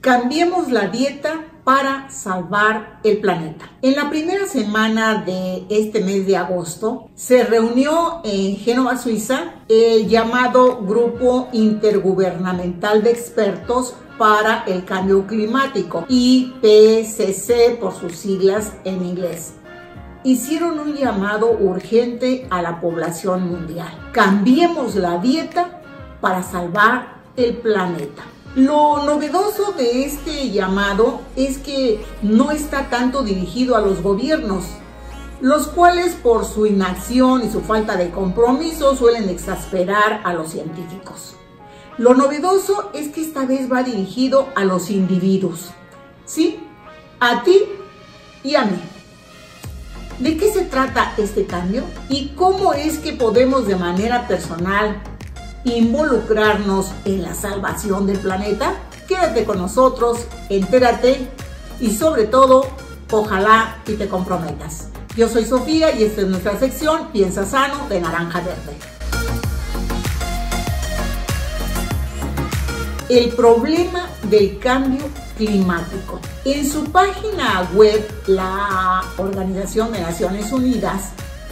Cambiemos la dieta para salvar el planeta. En la primera semana de este mes de agosto se reunió en Génova, Suiza, el llamado Grupo Intergubernamental de Expertos para el Cambio Climático, IPCC por sus siglas en inglés. Hicieron un llamado urgente a la población mundial. Cambiemos la dieta para salvar el planeta. Lo novedoso de este llamado es que no está tanto dirigido a los gobiernos, los cuales por su inacción y su falta de compromiso suelen exasperar a los científicos. Lo novedoso es que esta vez va dirigido a los individuos, ¿sí? A ti y a mí. ¿De qué se trata este cambio? ¿Y cómo es que podemos de manera personal involucrarnos en la salvación del planeta? Quédate con nosotros, entérate y sobre todo, ojalá y te comprometas. Yo soy Sofía y esta es nuestra sección Piensa Sano de Naranja Verde. El problema del cambio climático. En su página web, la Organización de Naciones Unidas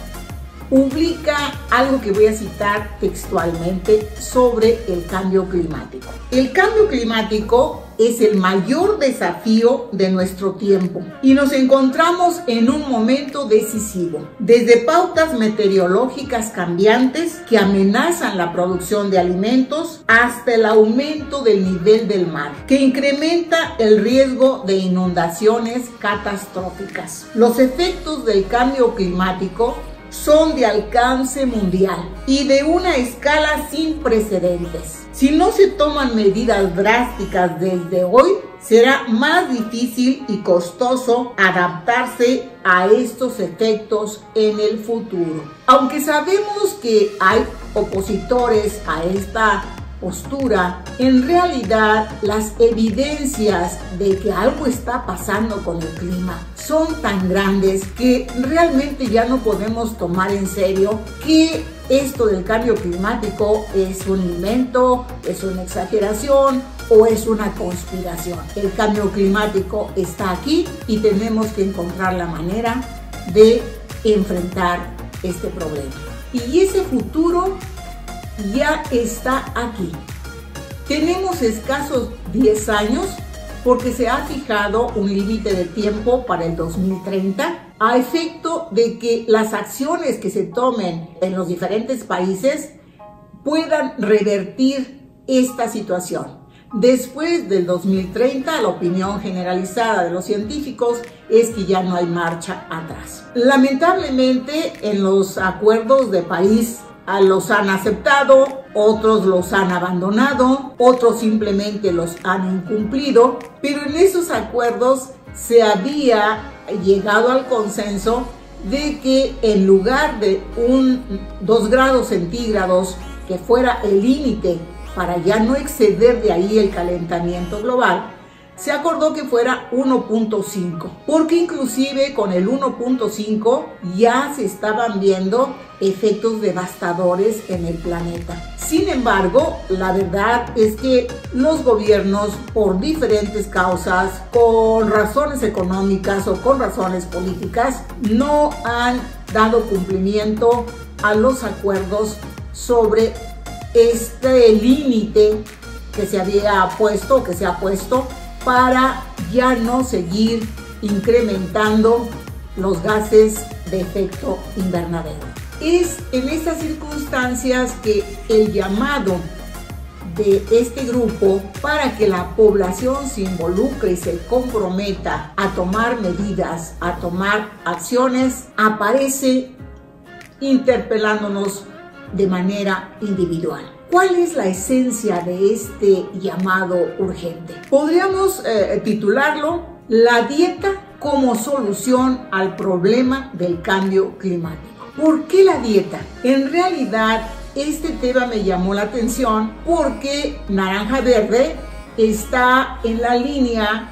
publica algo que voy a citar textualmente sobre el cambio climático. El cambio climático es el mayor desafío de nuestro tiempo y nos encontramos en un momento decisivo. Desde pautas meteorológicas cambiantes que amenazan la producción de alimentos hasta el aumento del nivel del mar, que incrementa el riesgo de inundaciones catastróficas. Los efectos del cambio climático son de alcance mundial y de una escala sin precedentes. Si no se toman medidas drásticas desde hoy, será más difícil y costoso adaptarse a estos efectos en el futuro. Aunque sabemos que hay opositores a esta postura, en realidad las evidencias de que algo está pasando con el clima son tan grandes que realmente ya no podemos tomar en serio que esto del cambio climático es un invento, es una exageración o es una conspiración. El cambio climático está aquí y tenemos que encontrar la manera de enfrentar este problema. Y ese futuro ya está aquí. Tenemos escasos 10 años porque se ha fijado un límite de tiempo para el 2030 a efecto de que las acciones que se tomen en los diferentes países puedan revertir esta situación. Después del 2030, la opinión generalizada de los científicos es que ya no hay marcha atrás. Lamentablemente, en los acuerdos de París los han aceptado, otros los han abandonado, otros simplemente los han incumplido, pero en esos acuerdos se había llegado al consenso de que en lugar de 2 grados centígrados, que fuera el límite para ya no exceder de ahí el calentamiento global, se acordó que fuera 1.5, porque inclusive con el 1.5 ya se estaban viendo efectos devastadores en el planeta. Sin embargo, la verdad es que los gobiernos, por diferentes causas, con razones económicas o con razones políticas, no han dado cumplimiento a los acuerdos sobre este límite que se había puesto, que se ha puesto, para ya no seguir incrementando los gases de efecto invernadero. Es en estas circunstancias que el llamado de este grupo para que la población se involucre y se comprometa a tomar medidas, a tomar acciones, aparece interpelándonos de manera individual. ¿Cuál es la esencia de este llamado urgente? Podríamos titularlo La dieta como solución al problema del cambio climático. ¿Por qué la dieta? En realidad, este tema me llamó la atención porque Naranja Verde está en la línea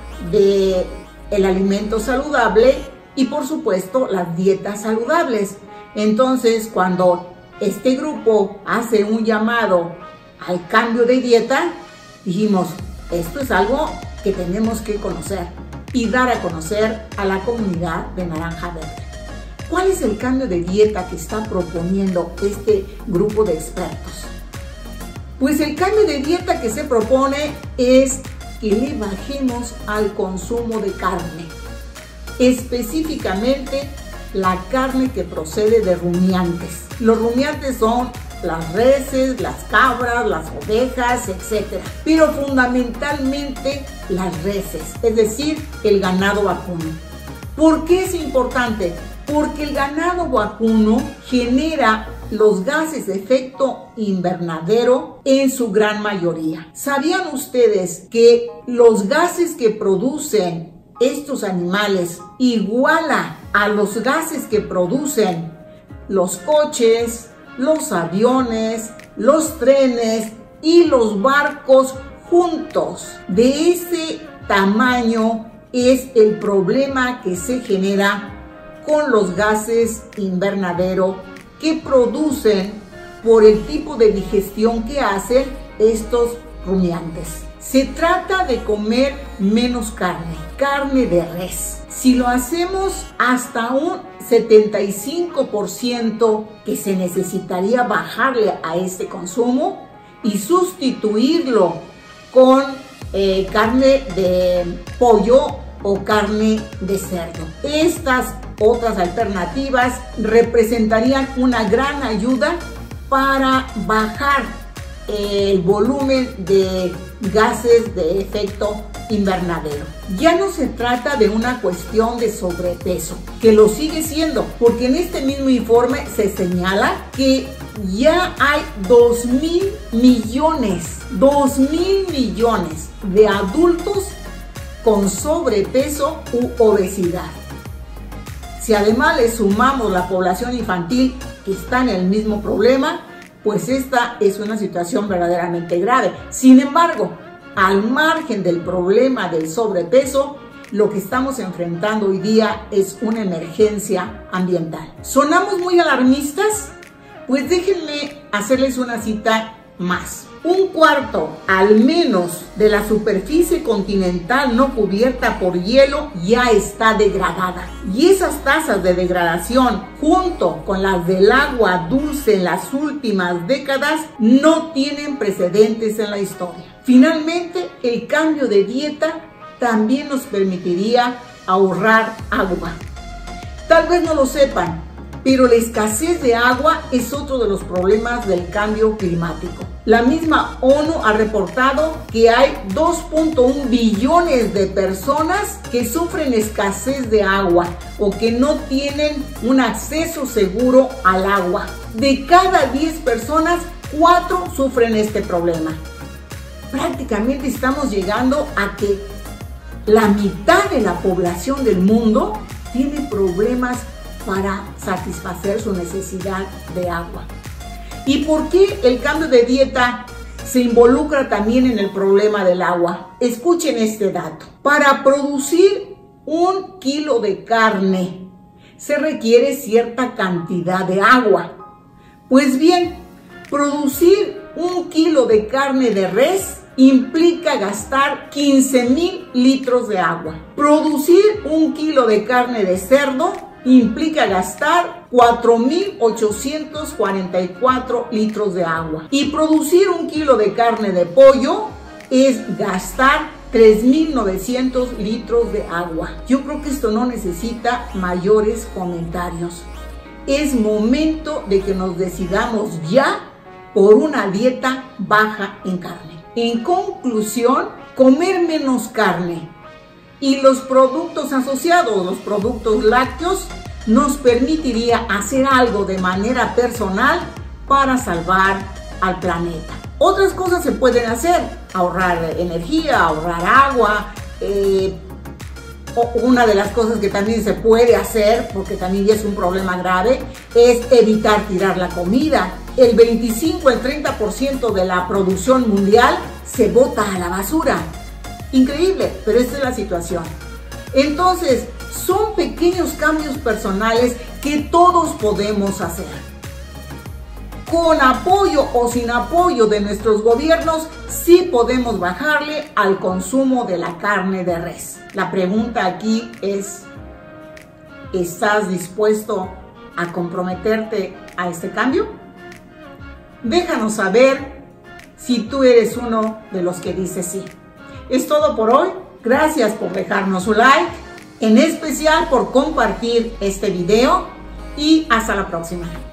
del alimento saludable y, por supuesto, las dietas saludables. Entonces, cuando este grupo hace un llamado al cambio de dieta, dijimos, esto es algo que tenemos que conocer y dar a conocer a la comunidad de Naranja Verde. ¿Cuál es el cambio de dieta que está proponiendo este grupo de expertos? Pues el cambio de dieta que se propone es que le bajemos al consumo de carne, específicamente la carne que procede de rumiantes. Los rumiantes son las reses, las cabras, las ovejas, etc. Pero fundamentalmente las reses, es decir, el ganado vacuno. ¿Por qué es importante? Porque el ganado vacuno genera los gases de efecto invernadero en su gran mayoría. ¿Sabían ustedes que los gases que producen estos animales iguala a los gases que producen los coches, los aviones, los trenes y los barcos juntos? De ese tamaño es el problema que se genera con los gases invernadero que producen por el tipo de digestión que hacen estos rumiantes. Se trata de comer menos carne de res. Si lo hacemos hasta un 75% que se necesitaría bajarle a este consumo y sustituirlo con carne de pollo o carne de cerdo. Estas otras alternativas representarían una gran ayuda para bajar el volumen de gases de efecto invernadero. Ya no se trata de una cuestión de sobrepeso, que lo sigue siendo, porque en este mismo informe se señala que ya hay 2.000 millones de adultos con sobrepeso u obesidad. Si además le sumamos la población infantil que está en el mismo problema, pues esta es una situación verdaderamente grave. Sin embargo, al margen del problema del sobrepeso, lo que estamos enfrentando hoy día es una emergencia ambiental. ¿Sonamos muy alarmistas? Pues déjenme hacerles una cita más. 1/4 al menos de la superficie continental no cubierta por hielo ya está degradada. Y esas tasas de degradación, junto con las del agua dulce en las últimas décadas, no tienen precedentes en la historia. Finalmente, el cambio de dieta también nos permitiría ahorrar agua. Tal vez no lo sepan, pero la escasez de agua es otro de los problemas del cambio climático. La misma ONU ha reportado que hay 2.1 billones de personas que sufren escasez de agua o que no tienen un acceso seguro al agua. De cada 10 personas, 4 sufren este problema. Prácticamente estamos llegando a que la mitad de la población del mundo tiene problemas para satisfacer su necesidad de agua. ¿Y por qué el cambio de dieta se involucra también en el problema del agua? Escuchen este dato. Para producir 1 kilo de carne se requiere cierta cantidad de agua. Pues bien, producir 1 kilo de carne de res implica gastar 15,000 litros de agua. Producir 1 kilo de carne de cerdo implica gastar 4,844 litros de agua. Y producir 1 kilo de carne de pollo es gastar 3,900 litros de agua. Yo creo que esto no necesita mayores comentarios. Es momento de que nos decidamos ya por una dieta baja en carne. En conclusión, comer menos carne y los productos asociados, los productos lácteos, nos permitiría hacer algo de manera personal para salvar al planeta. Otras cosas se pueden hacer: ahorrar energía, ahorrar agua. Una de las cosas que también se puede hacer, porque también es un problema grave, es evitar tirar la comida. El 25 al 30% de la producción mundial se bota a la basura. Increíble, pero esta es la situación. Entonces, son pequeños cambios personales que todos podemos hacer. con apoyo o sin apoyo de nuestros gobiernos, sí podemos bajarle al consumo de la carne de res. La pregunta aquí es, ¿estás dispuesto a comprometerte a este cambio? Déjanos saber si tú eres uno de los que dice sí. Es todo por hoy. Gracias por dejarnos su like, en especial por compartir este video, y hasta la próxima.